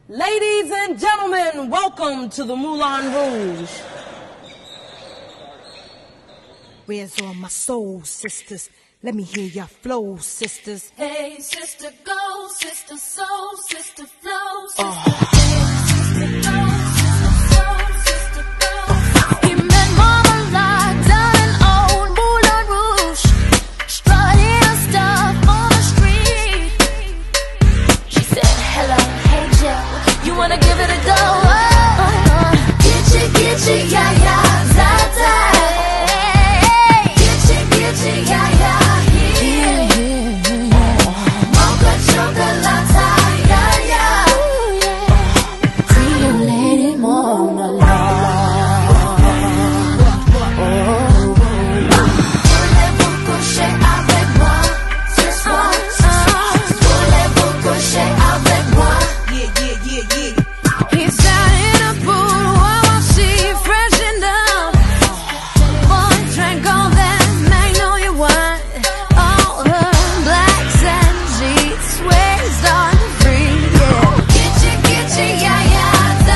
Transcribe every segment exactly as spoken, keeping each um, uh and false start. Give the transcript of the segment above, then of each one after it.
Ladies and gentlemen, welcome to the Moulin Rouge. Where's all my soul sisters? Let me hear your flow, sisters. Hey, sister, go, sister, soul, sister, flow, sister. Oh. Hey, sister, go, sister, soul, sister, go. He met Marmalade down in old Moulin Rouge, strutting her stuff on the street. She said, hello, hey, Joe, you wanna give it a go? Oh, oh. Gitchy, gitchy, yeah, yeah, da, da. Gitchy, gitchy, yeah, yeah. Lady Marmalade. Voulez-vous coucher avec moi ce soir? Voulez-vous coucher avec moi? Yeah, yeah, yeah, yeah. He's down in a pool while she freshened up. Boy drank all that magnolia wine. All her blacks and she swears on free. Yeah. Gitchy, gitchy, yeah, yeah.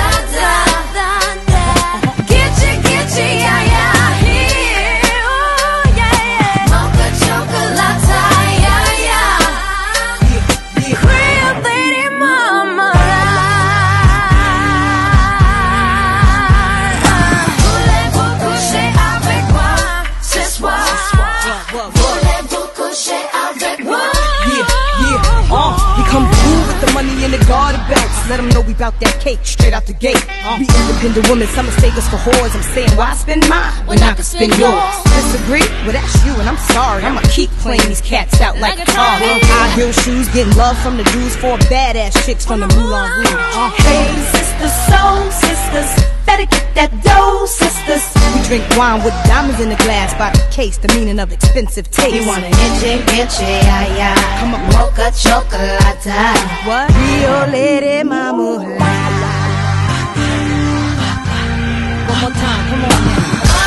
In the garden backs, let them know we bout that cake straight out the gate. Uh, we independent women, some mistake us for whores. I'm saying, why spend mine when I can spend yours? Disagree? Well, that's you, and I'm sorry. I'ma keep playing these cats out like a car. High heel shoes, getting love from the dudes, four badass chicks from the Moulin Rouge. Uh, hey, sisters, soul sisters, better get that dough, sisters. We drink wine with diamonds in the glass by the case, the meaning of expensive taste. You wanna itchy, itchy, yeah, yeah. Come on, mocha chocolate. What? Real Lady Marmalade. One more time, come on now.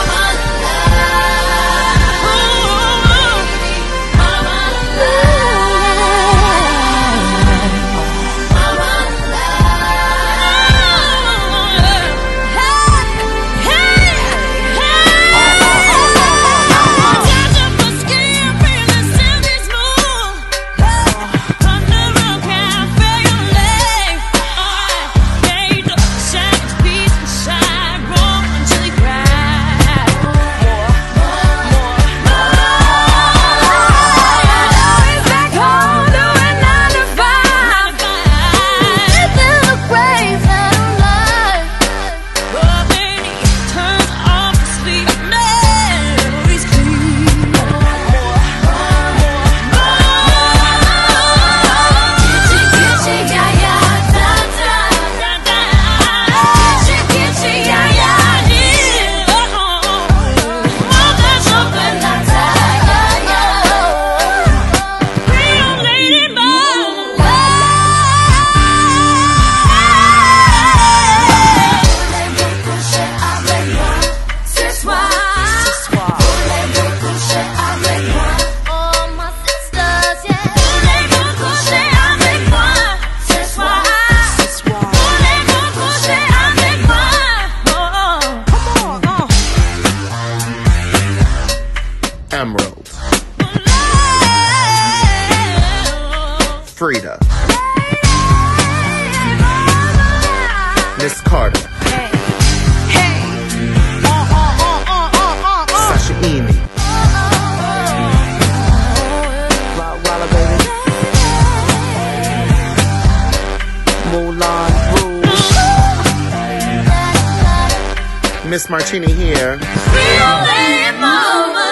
Frieda, Miss Carter, Hey, hey, uh, uh, uh, uh, uh, uh. Sasha, Moulin Rouge, Miss Martini here. Lady Marmalade.